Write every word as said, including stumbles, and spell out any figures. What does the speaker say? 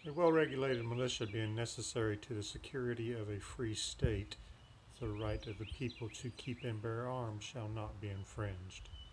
A well-regulated militia being necessary to the security of a free state, the right of the people to keep and bear arms shall not be infringed.